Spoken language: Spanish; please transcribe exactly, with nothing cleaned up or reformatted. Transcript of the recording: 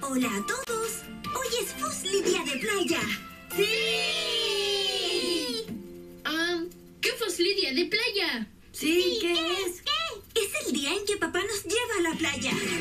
Hola a todos. Hoy es Fussli Día de Playa. ¡Sí! Um, ¿Qué Fussli Día de Playa? Sí, ¿qué, ¿qué es? ¿Qué? Es el día en que papá nos lleva a la playa.